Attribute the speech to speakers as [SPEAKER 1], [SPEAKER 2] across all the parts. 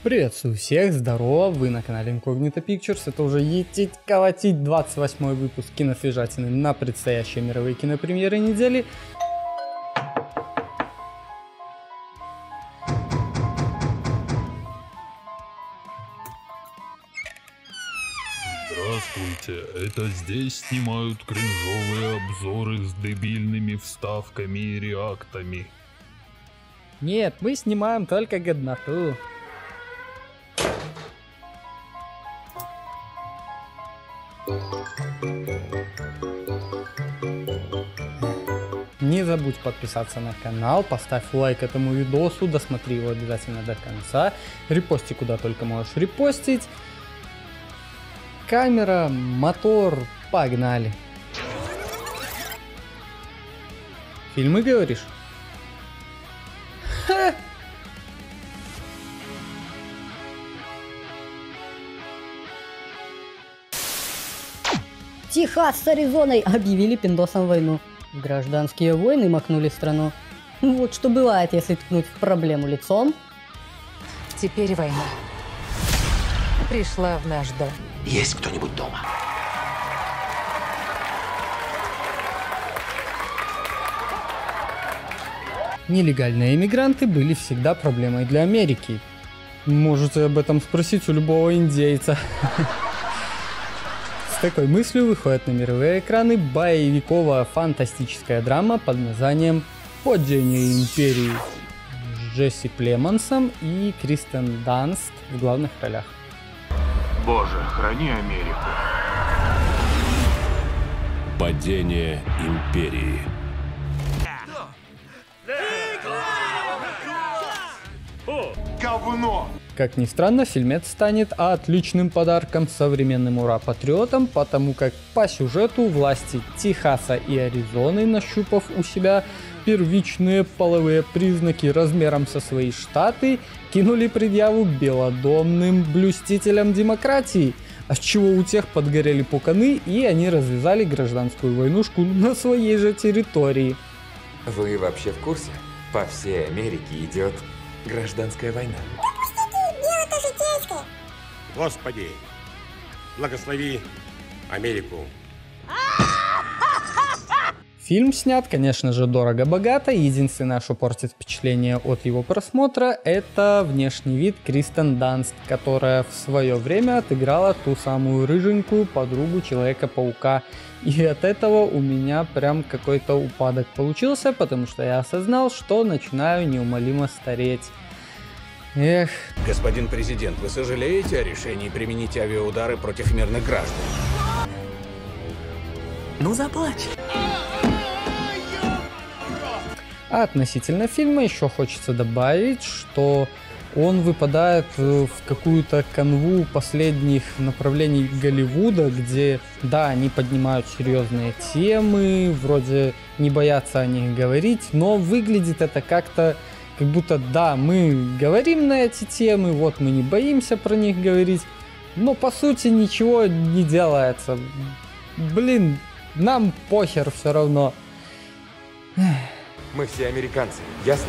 [SPEAKER 1] Приветствую всех, здорово, вы на канале Incognito Pictures, это уже етить-колотить 28-й выпуск киносвежатины на предстоящие мировые кинопремьеры недели.
[SPEAKER 2] Здравствуйте, это здесь снимают кринжовые обзоры с дебильными вставками и реактами.
[SPEAKER 1] Нет, мы снимаем только годноту. Не забудь подписаться на канал, поставь лайк этому видосу, досмотри его обязательно до конца, репости куда только можешь репостить. Камера, мотор, погнали. Фильмы говоришь? Ха!
[SPEAKER 3] Техас с Аризоной объявили пиндосам войну. Гражданские войны макнули страну. Вот что бывает, если ткнуть в проблему лицом.
[SPEAKER 4] Теперь война пришла в наш дом.
[SPEAKER 5] Есть кто-нибудь дома?
[SPEAKER 1] Нелегальные иммигранты были всегда проблемой для Америки. Можете об этом спросить у любого индейца. С такой мыслью выходит на мировые экраны боевиковая фантастическая драма под названием «Падение империи» с Джесси Племонсом и Кристен Данст в главных ролях.
[SPEAKER 6] Боже, храни Америку.
[SPEAKER 7] Падение империи.
[SPEAKER 6] Говно!
[SPEAKER 1] Как ни странно, фильмец станет отличным подарком современным ура-патриотам, потому как по сюжету власти Техаса и Аризоны, нащупав у себя первичные половые признаки размером со свои штаты, кинули предъяву белодомным блюстителям демократии, отчего у тех подгорели пуканы и они развязали гражданскую войнушку на своей же территории.
[SPEAKER 5] Вы вообще в курсе? По всей Америке идет гражданская война.
[SPEAKER 8] Господи, благослови Америку.
[SPEAKER 1] Фильм снят, конечно же, дорого-богато. Единственное, что портит впечатление от его просмотра, это внешний вид Кристен Данст, которая в свое время отыграла ту самую рыженькую подругу Человека-паука. И от этого у меня прям какой-то упадок получился, потому что я осознал, что начинаю неумолимо стареть. Эх.
[SPEAKER 8] Господин президент, вы сожалеете о решении применить авиаудары против мирных граждан?
[SPEAKER 5] Ну заплачь.
[SPEAKER 1] А относительно фильма еще хочется добавить, что он выпадает в какую-то канву последних направлений Голливуда, где, да, они поднимают серьезные темы, вроде не боятся о них говорить, но выглядит это как-то, как будто, да, мы говорим на эти темы, вот мы не боимся про них говорить, но по сути ничего не делается. Блин, нам похер все равно.
[SPEAKER 5] Мы все американцы, ясно?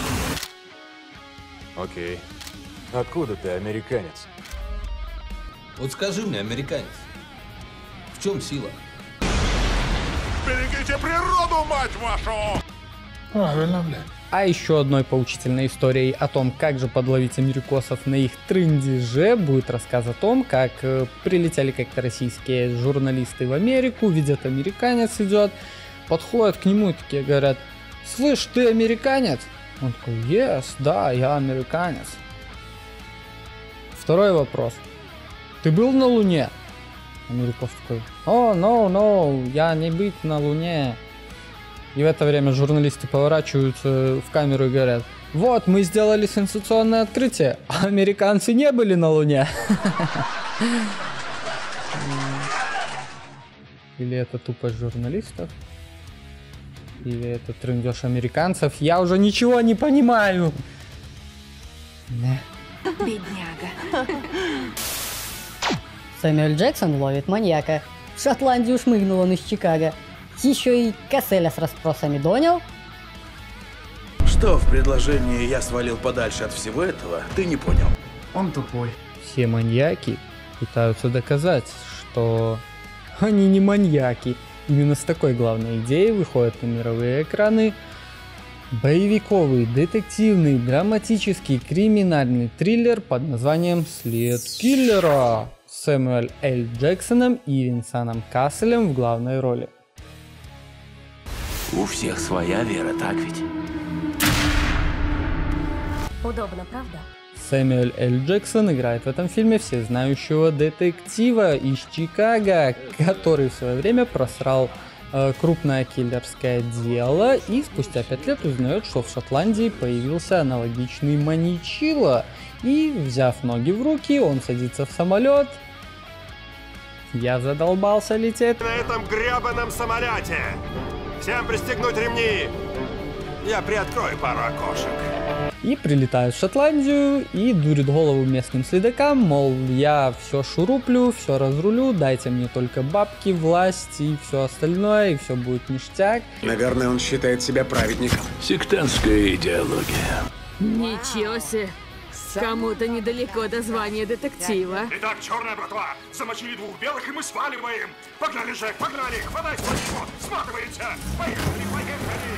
[SPEAKER 8] Окей. Откуда ты, американец?
[SPEAKER 9] Вот скажи мне, американец, в чем сила?
[SPEAKER 6] Берегите природу, мать вашу!
[SPEAKER 8] Правильно, блядь.
[SPEAKER 1] А еще одной поучительной историей о том, как же подловить америкосов на их трындеже, будет рассказ о том, как прилетели как-то российские журналисты в Америку, видят, американец идет, подходят к нему и такие говорят: «Слышь, ты американец?» Он такой: «Yes, да, я американец». Второй вопрос: «Ты был на Луне?» Америкос такой: «О, no, я не быть на Луне». И в это время журналисты поворачиваются в камеру и говорят: «Вот, мы сделали сенсационное открытие, а американцы не были на Луне». Или это тупость журналистов? Или это трындеж американцев? Я уже ничего не понимаю.
[SPEAKER 4] Бедняга.
[SPEAKER 3] Сэмюэль Джексон ловит маньяка. В Шотландию шмыгнул он из Чикаго. Еще и Касселя с расспросами донял.
[SPEAKER 10] Что в предложении «я свалил подальше от всего этого» ты не понял? Он тупой.
[SPEAKER 1] Все маньяки пытаются доказать, что они не маньяки. Именно с такой главной идеей выходят на мировые экраны боевиковый, детективный, драматический, криминальный триллер под названием «След киллера» с Сэмюэл Л. Джексоном и Винсаном Касселем в главной роли.
[SPEAKER 11] У всех своя вера, так ведь?
[SPEAKER 12] Удобно, правда?
[SPEAKER 1] Сэмюэл Л. Джексон играет в этом фильме всезнающего детектива из Чикаго, который в свое время просрал крупное киллерское дело и спустя 5 лет узнает, что в Шотландии появился аналогичный маньячило. И, взяв ноги в руки, он садится в самолет. Я задолбался лететь.
[SPEAKER 13] На этом гребаном самолете! Всем пристегнуть ремни! Я приоткрою пару окошек.
[SPEAKER 1] И прилетает в Шотландию и дурит голову местным следакам, мол, я все шуруплю, все разрулю, дайте мне только бабки, власть и все остальное, и все будет ништяк.
[SPEAKER 8] Наверное, он считает себя праведником.
[SPEAKER 11] Сектантская идеология.
[SPEAKER 14] Ничего себе! Кому-то недалеко до звания детектива.
[SPEAKER 6] Итак, черная братва, замочили 2 белых, и мы сваливаем. Погнали, Жек, погнали, хватай свою, сматывается. Поехали, поехали.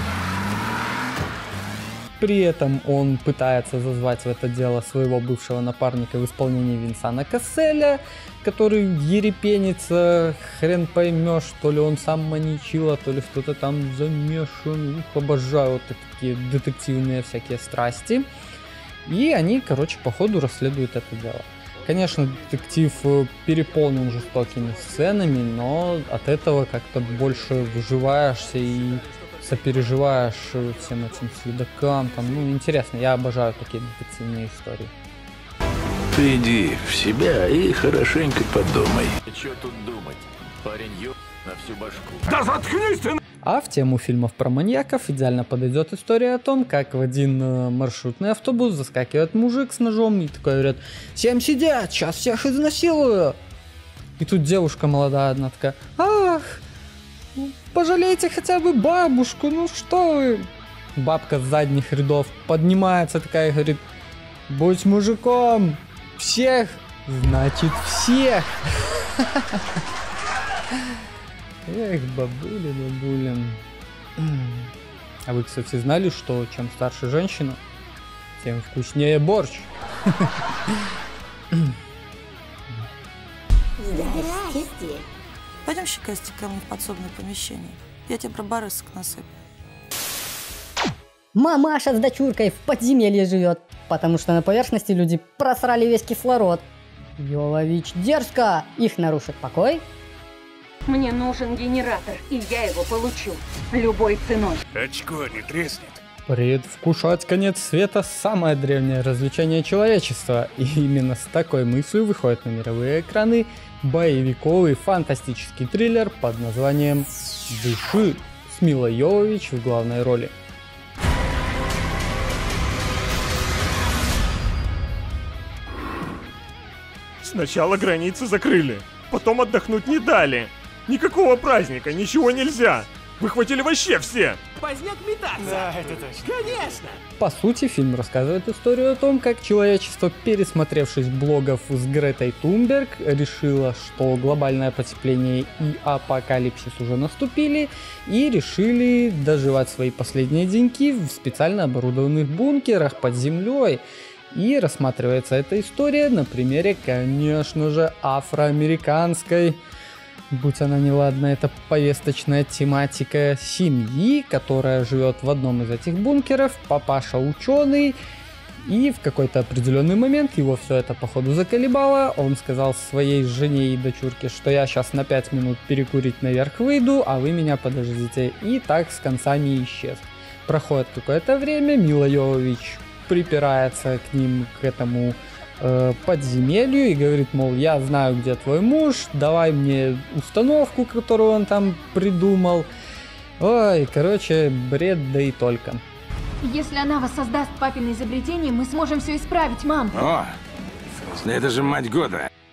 [SPEAKER 1] При этом он пытается зазвать в это дело своего бывшего напарника в исполнении Винсана Касселя, который ерепенится, хрен поймешь, то ли он сам маньячило, то ли кто-то там замешан. Обожаю вот такие детективные всякие страсти. И они, короче, по ходу расследуют это дело. Конечно, детектив переполнен жестокими сценами, но от этого как-то больше вживаешься и сопереживаешь всем этим следакам. Там, ну, интересно, я обожаю такие детективные истории.
[SPEAKER 11] Приди в себя и хорошенько подумай.
[SPEAKER 7] Что тут думать? Парень на всю башку.
[SPEAKER 6] Да заткнись ты!
[SPEAKER 1] А в тему фильмов про маньяков идеально подойдет история о том, как в один маршрутный автобус заскакивает мужик с ножом и такой говорит: «Всем сидят, сейчас всех изнасилую!» И тут девушка молодая одна такая: «Ах, пожалейте хотя бы бабушку, ну что вы!» Бабка с задних рядов поднимается такая и говорит: «Будь мужиком, всех, значит всех!» Эх, бабуля. А вы, кстати, знали, что чем старше женщина, тем вкуснее борщ?
[SPEAKER 15] Здрасте. Пойдем щекасти ко мне в подсобное помещение. Я тебе про барысок насыплю.
[SPEAKER 3] Мамаша с дочуркой в подземелье живет, потому что на поверхности люди просрали весь кислород. Йовович дерзко, их нарушит покой.
[SPEAKER 12] Мне нужен генератор, и я его получу. Любой ценой.
[SPEAKER 6] Очко не треснет.
[SPEAKER 1] Предвкушать конец света – самое древнее развлечение человечества. И именно с такой мыслью выходит на мировые экраны боевиковый фантастический триллер под названием «Дыши» с Милой Йовович в главной роли.
[SPEAKER 6] Сначала границы закрыли, потом отдохнуть не дали. Никакого праздника, ничего нельзя. Выхватили вообще все.
[SPEAKER 10] Поздняк метаться. Да, это точно. Конечно.
[SPEAKER 1] По сути, фильм рассказывает историю о том, как человечество, пересмотревшись блогов с Гретой Тунберг, решило, что глобальное потепление и апокалипсис уже наступили, и решили доживать свои последние деньки в специально оборудованных бункерах под землей. И рассматривается эта история на примере, конечно же, афроамериканской, будь она неладна, это повесточная тематика семьи, которая живет в одном из этих бункеров. Папаша ученый, и в какой-то определенный момент его все это походу заколебало. Он сказал своей жене и дочурке, что я сейчас на 5 минут перекурить наверх выйду, а вы меня подождите. И так с концами исчез. Проходит какое-то время, Мила Йовович припирается к ним, к этому подземелью, и говорит, мол, я знаю, где твой муж, давай мне установку, которую он там придумал. Ой, короче, бред, да и только.
[SPEAKER 12] Если она воссоздаст папины изобретения, мы сможем все исправить, мам.
[SPEAKER 11] О, это же мать года.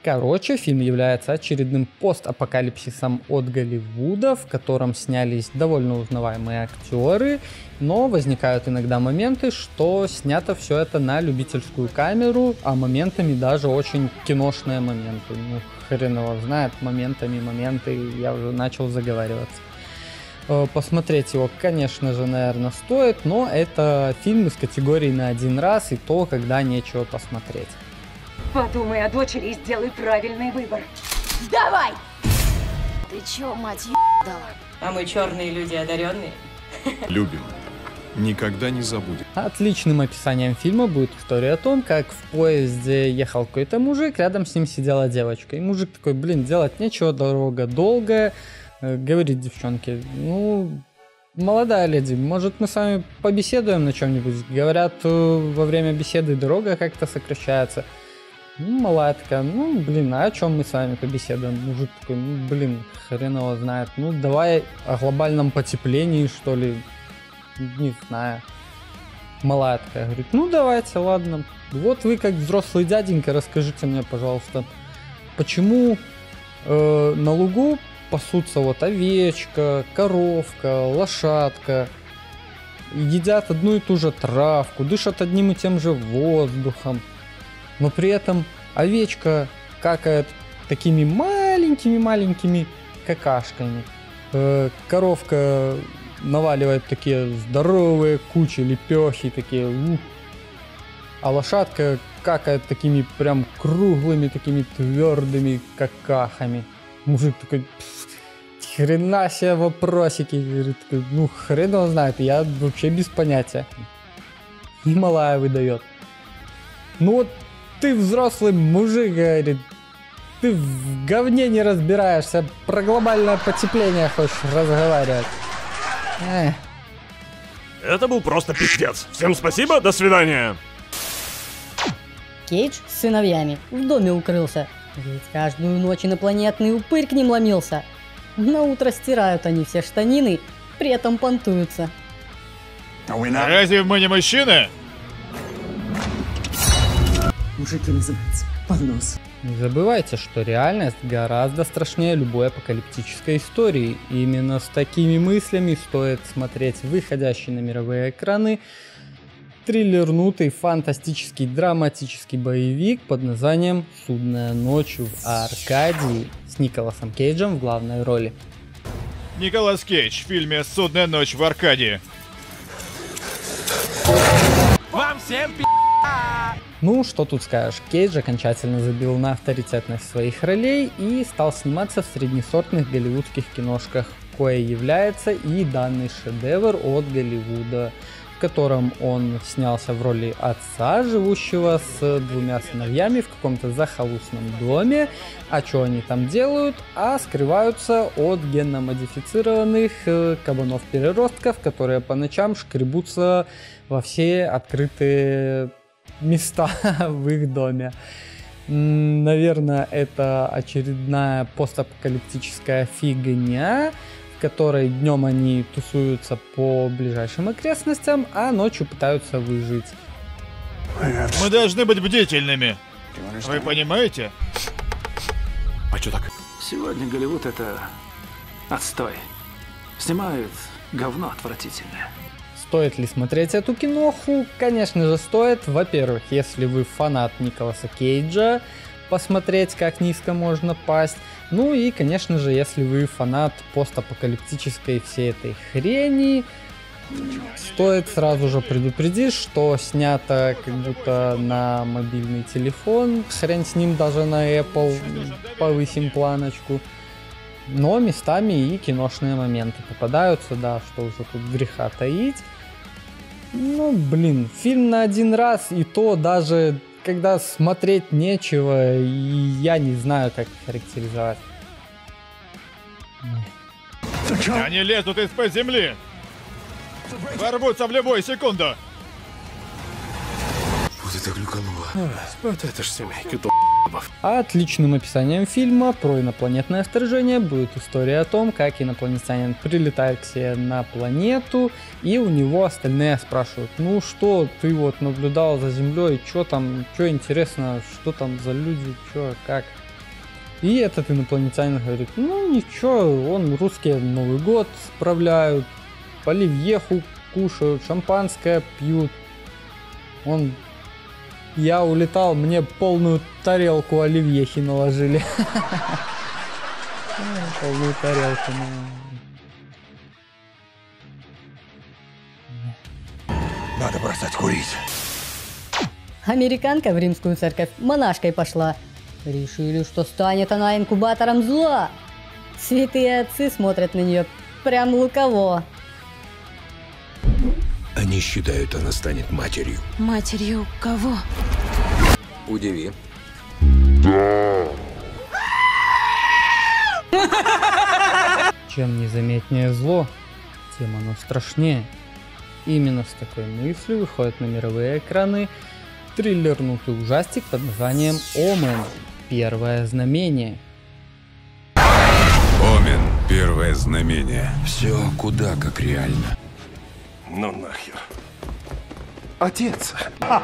[SPEAKER 1] Короче, фильм является очередным постапокалипсисом от Голливуда, в котором снялись довольно узнаваемые актеры, но возникают иногда моменты, что снято все это на любительскую камеру, а моментами даже очень киношные моменты. Ну, хрен его знает, моменты, я уже начал заговариваться. Посмотреть его, конечно же, наверное, стоит, но это фильм из категории на один раз, и то, когда нечего посмотреть.
[SPEAKER 12] Подумай о дочери и сделай правильный выбор.
[SPEAKER 16] Давай! Ты чё, мать дала?
[SPEAKER 17] А мы черные люди одаренные.
[SPEAKER 18] Любим. Никогда не забудем.
[SPEAKER 1] Отличным описанием фильма будет история о том, как в поезде ехал какой-то мужик, рядом с ним сидела девочка. И мужик такой, блин, делать нечего, дорога долгая. Говорит девчонке, ну, молодая леди, может мы с вами побеседуем на чем-нибудь? Говорят, во время беседы дорога как-то сокращается. Ну, малая такая, ну, блин, а о чем мы с вами побеседуем? Мужик такой, ну, блин, хрен его знает. Ну, давай о глобальном потеплении, что ли. Не знаю. Малая такая говорит, ну, давайте, ладно. Вот вы, как взрослый дяденька, расскажите мне, пожалуйста, почему на лугу пасутся вот овечка, коровка, лошадка, едят одну и ту же травку, дышат одним и тем же воздухом. Но при этом овечка какает такими маленькими какашками. Коровка наваливает такие здоровые кучи, лепехи такие. А лошадка какает такими прям круглыми, такими твердыми какахами. Мужик такой, хрена себе вопросики. Говорит, ну хрен его знает, я вообще без понятия. И малая выдает. Ну вот ты взрослый мужик, говорит, ты в говне не разбираешься, про глобальное потепление хочешь разговаривать.
[SPEAKER 6] Это был просто пиздец. Всем спасибо, до свидания.
[SPEAKER 3] Кейдж с сыновьями в доме укрылся, ведь каждую ночь инопланетный упырь к ним ломился. На утро стирают они все штанины, при этом понтуются.
[SPEAKER 19] Разве мы не мужчины?
[SPEAKER 4] Мужики называются понос.
[SPEAKER 1] Не забывайте, что реальность гораздо страшнее любой апокалиптической истории. И именно с такими мыслями стоит смотреть выходящий на мировые экраны триллернутый, фантастический, драматический боевик под названием «Судная ночь в Аркадии» с Николасом Кейджем в главной роли.
[SPEAKER 19] Николас Кейдж в фильме «Судная ночь в Аркадии».
[SPEAKER 10] Вам всем
[SPEAKER 1] Ну, что тут скажешь, Кейдж окончательно забил на авторитетность своих ролей и стал сниматься в среднесортных голливудских киношках, кое является и данный шедевр от Голливуда, в котором он снялся в роли отца, живущего с двумя сыновьями в каком-то захолустном доме. А что они там делают? А скрываются от генно-модифицированных кабанов-переростков, которые по ночам шкребутся во все открытые места в их доме. Наверное, это очередная постапокалиптическая фигня, в которой днем они тусуются по ближайшим окрестностям, а ночью пытаются выжить.
[SPEAKER 19] Мы должны быть бдительными. Вы понимаете?
[SPEAKER 11] А что так? Сегодня Голливуд — это отстой. Снимают говно отвратительное.
[SPEAKER 1] Стоит ли смотреть эту киноху? Конечно же стоит. Во-первых, если вы фанат Николаса Кейджа, посмотреть, как низко можно пасть. Ну и, конечно же, если вы фанат постапокалиптической всей этой хрени, стоит сразу же предупредить, что снято как будто на мобильный телефон. Хрен с ним, даже на Apple повысим планочку. Но местами и киношные моменты попадаются, да, что уже тут греха таить. Ну, блин, фильм на один раз, и то даже когда смотреть нечего, и я не знаю, как характеризовать.
[SPEAKER 19] Они лезут из-под земли. Ворвутся в любую секунду.
[SPEAKER 8] Вот это глюкануло. Вот это ж семейка
[SPEAKER 1] Отличным описанием фильма про инопланетное вторжение будет история о том, как инопланетянин прилетает к себе на планету, и у него остальные спрашивают: ну что, ты вот наблюдал за Землей, что там, что интересно, что там за люди, что, как. И этот инопланетянин говорит, ну ничего, он русские Новый год справляют, оливьеху кушают, шампанское пьют. Я улетал, мне полную тарелку оливьехи наложили. Полную тарелку.
[SPEAKER 20] Надо бросать курить.
[SPEAKER 3] Американка в римскую церковь монашкой пошла. Решили, что станет она инкубатором зла. Святые отцы смотрят на нее прям луково.
[SPEAKER 20] Они считают, она станет матерью.
[SPEAKER 16] Матерью кого?
[SPEAKER 5] Удиви.
[SPEAKER 20] Да.
[SPEAKER 1] Чем незаметнее зло, тем оно страшнее. Именно с такой мыслью выходит на мировые экраны триллернутый ужастик под названием «Омен. Первое знамение».
[SPEAKER 18] Омен. Первое знамение.
[SPEAKER 20] Все куда как реально.
[SPEAKER 13] Ну нахер. Отец.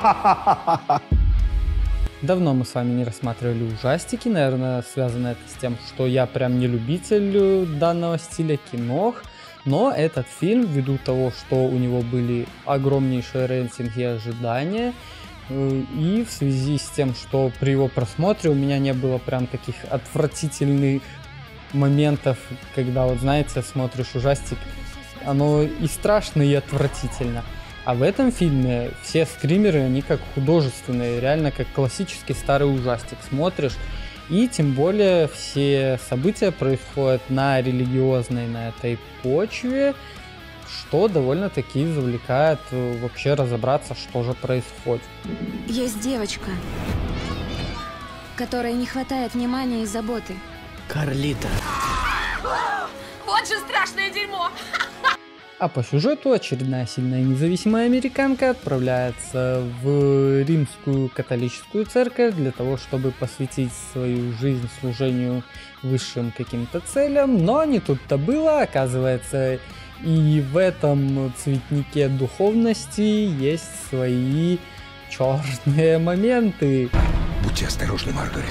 [SPEAKER 1] Давно мы с вами не рассматривали ужастики, наверное, связано это с тем, что я прям не любитель данного стиля кино, но этот фильм, ввиду того, что у него были огромнейшие рейтинги и ожидания, и в связи с тем, что при его просмотре у меня не было прям таких отвратительных моментов, когда, вот знаете, смотришь ужастик, оно и страшно, и отвратительно. А в этом фильме все скримеры, они как художественные, реально как классический старый ужастик смотришь. И тем более все события происходят на религиозной, на этой почве, что довольно-таки завлекает вообще разобраться, что же происходит.
[SPEAKER 16] Есть девочка, которой не хватает внимания и заботы.
[SPEAKER 10] Карлита.
[SPEAKER 14] Вот же страшное дерьмо!
[SPEAKER 1] А по сюжету очередная сильная независимая американка отправляется в римскую католическую церковь для того, чтобы посвятить свою жизнь служению высшим каким-то целям, но не тут-то было, оказывается, и в этом цветнике духовности есть свои черные моменты.
[SPEAKER 20] Будьте осторожны, Маргарет.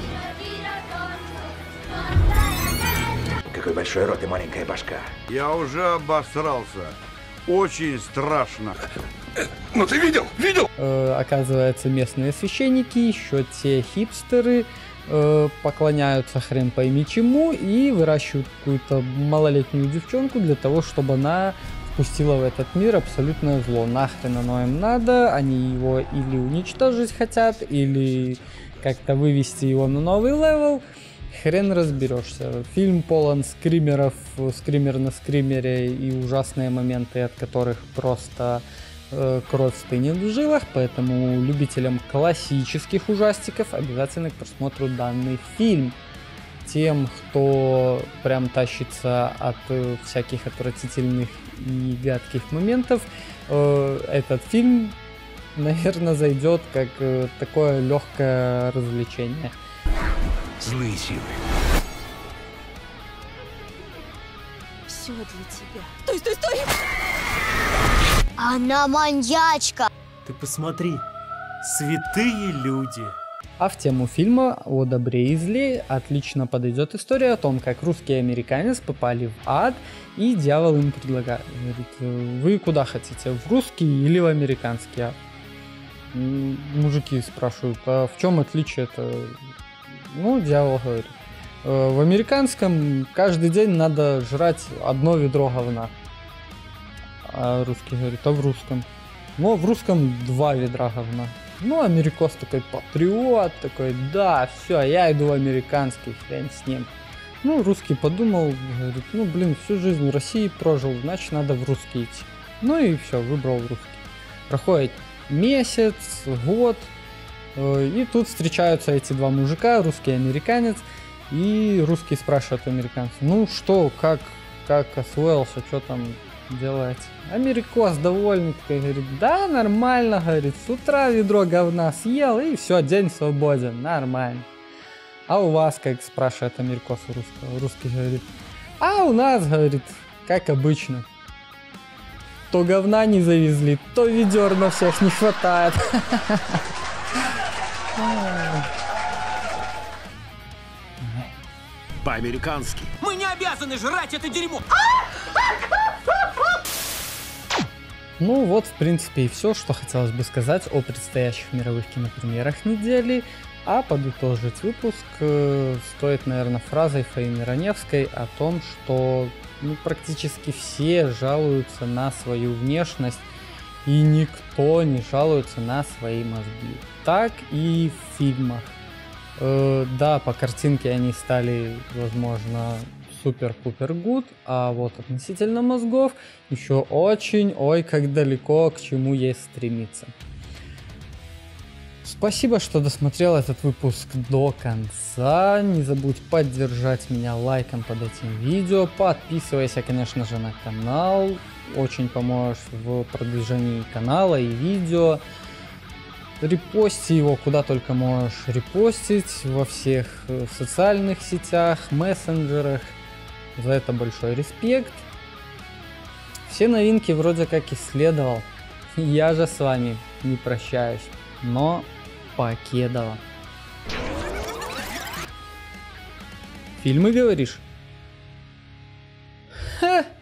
[SPEAKER 13] Какой большой рот и маленькая башка.
[SPEAKER 21] Я уже обосрался. Очень страшно.
[SPEAKER 20] Ну ты видел? Видел?
[SPEAKER 1] Оказывается, местные священники, еще те хипстеры, поклоняются хрен пойми чему и выращивают какую-то малолетнюю девчонку для того, чтобы она впустила в этот мир абсолютное зло. Нахрен оно им надо, они его или уничтожить хотят, или как-то вывести его на новый левел. Хрен разберешься. Фильм полон скримеров, скример на скримере и ужасные моменты, от которых просто кровь стынет в жилах, поэтому любителям классических ужастиков обязательно к просмотру данный фильм. Тем, кто прям тащится от всяких отвратительных и гадких моментов, этот фильм, наверное, зайдет как такое легкое развлечение.
[SPEAKER 20] Злые силы.
[SPEAKER 16] Все для тебя. Стой, стой, стой!
[SPEAKER 22] Она маньячка!
[SPEAKER 10] Ты посмотри, святые люди.
[SPEAKER 1] А в тему фильма о добре и зле отлично подойдет история о том, как русский и американец попали в ад, и дьявол им предлагает. Говорит, вы куда хотите, в русский или в американский ад? Мужики спрашивают, а в чем отличие-то? Ну, дьявол говорит, в американском каждый день надо жрать одно ведро говна. А русский говорит, а в русском? Ну, в русском 2 ведра говна. Ну, америкос такой патриот, такой, да, все, я иду в американский, хрен с ним. Ну, русский подумал, говорит, ну, блин, всю жизнь в России прожил, значит, надо в русский идти. Ну и все, выбрал русский. Проходит месяц, год, и тут встречаются эти два мужика, русский и американец, и русский спрашивает американца, ну что, как освоился, что там делаете? Америкос довольный, такой, говорит, да, нормально, говорит, с утра ведро говна съел, и все, день свободен, нормально. А у вас, как спрашивает америкос у русского, русский говорит, а у нас, говорит, как обычно. То говна не завезли, то ведер на всех не хватает.
[SPEAKER 2] по-американски.
[SPEAKER 22] Мы не обязаны жрать это дерьмо!
[SPEAKER 1] Ну вот, в принципе, и все, что хотелось бы сказать о предстоящих мировых кинопремьерах недели. А подытожить выпуск стоит, наверное, фразой Фаины Раневской о том, что практически все жалуются на свою внешность, и никто не жалуется на свои мозги. Так и в фильмах. Да, по картинке они стали, возможно, супер-пупер гуд, а вот относительно мозгов еще очень, ой, как далеко к чему есть стремиться. Спасибо, что досмотрел этот выпуск до конца. Не забудь поддержать меня лайком под этим видео. Подписывайся, конечно же, на канал. Очень поможешь в продвижении канала и видео. Репости его куда только можешь репостить. Во всех социальных сетях, мессенджерах. За это большой респект. Все новинки вроде как исследовал. Я же с вами не прощаюсь. Но покедово. Фильмы, говоришь? Ха!